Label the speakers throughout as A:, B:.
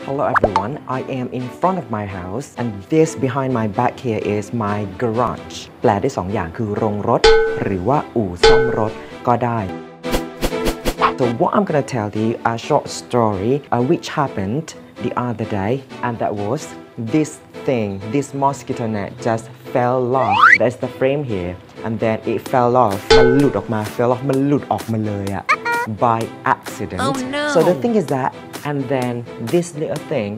A: Hello everyone, I am in front of my house and this behind my back here is my garage แปลได้2อย่างคือโรงรถหรือว่าอู่ซ่อมรถก็ได้ So what I'm gonna tell you a short story which happened the other day and that was this mosquito net just fell off. That's the frame here and then it fell off มันหลุดออกมา fell off มันหลุดออกมาเลยอะ by accident.
B: Oh no.
A: So the thing is that and then this little thing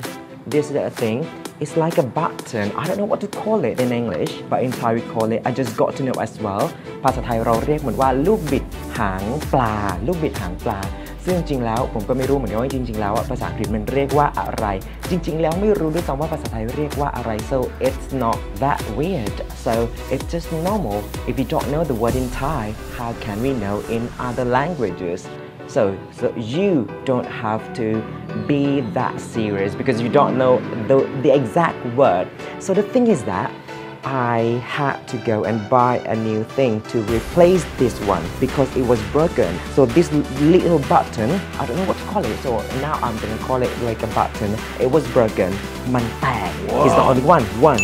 A: is like a button. I don't know what to call it in English but in Thai we call it I just got to know as well ภาษาไทยเราเรียกเหมือนว่าลูกบิดหางปลาลูกบิดหางปลาซึ่งจริงแล้วผมก็ไม่รู้เหมือนกันว่าจริงๆแล้วภาษาอังกฤษมันเรียกว่าอะไรจริงๆแล้วไม่รู้ด้วยซ้ำว่าภาษาไทยเรียกว่าอะไร so it's not that weird so it's just normal if you don't know the word in Thai how can we know in other languages so you don't have to be that serious because you don't know the exact word so the thing is that I had to go and buy a new thing to replace this one because it was broken. So this little button, I don't know what to call it. So now I'm gonna call it like a button. It was broken. มันแตก It's the only one. 1,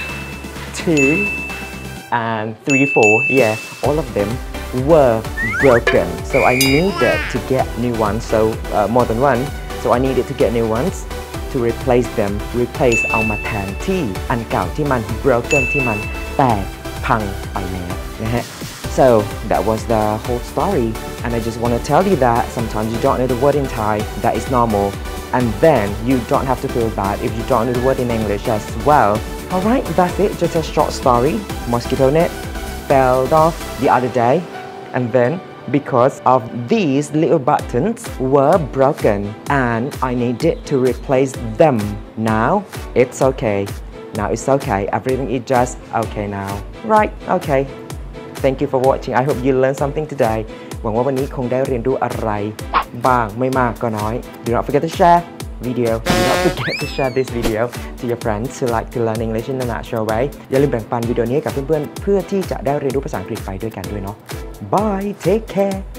A: 2, and 3, 4. Yeah, all of them were broken. So I needed to get new ones. So more than one. So I needed to get new ones.To replace them replace เอามาแทนที่อันเก่าที่มัน broken ที่มันแตกพังไปแล้วนะฮะ so that was the whole story and I just want to tell you that sometimes you don't know the word in Thai that is normal and then you don't have to feel bad if you don't know the word in English as well alright that's it just a short story mosquito net fell off the other day and then because of these little buttons were broken and I needed to replace them. Now it's okay. Now it's okay. Everything is just okay now. Right, okay. Thank you for watching. I hope you learned something today. หวังว่าวันนี้คงได้เรียนรู้อะไรบ้างไม่มากก็น้อย Do not forget to share video. Do not forget to share this video to your friends who like to learn English in a natural way. อย่าลืมแบ่งปันวิดีโอนี้กับเพื่อนๆเพื่อที่จะได้เรียนรู้ภาษาอังกฤษไปด้วยกันด้วยเนาะBye, take care.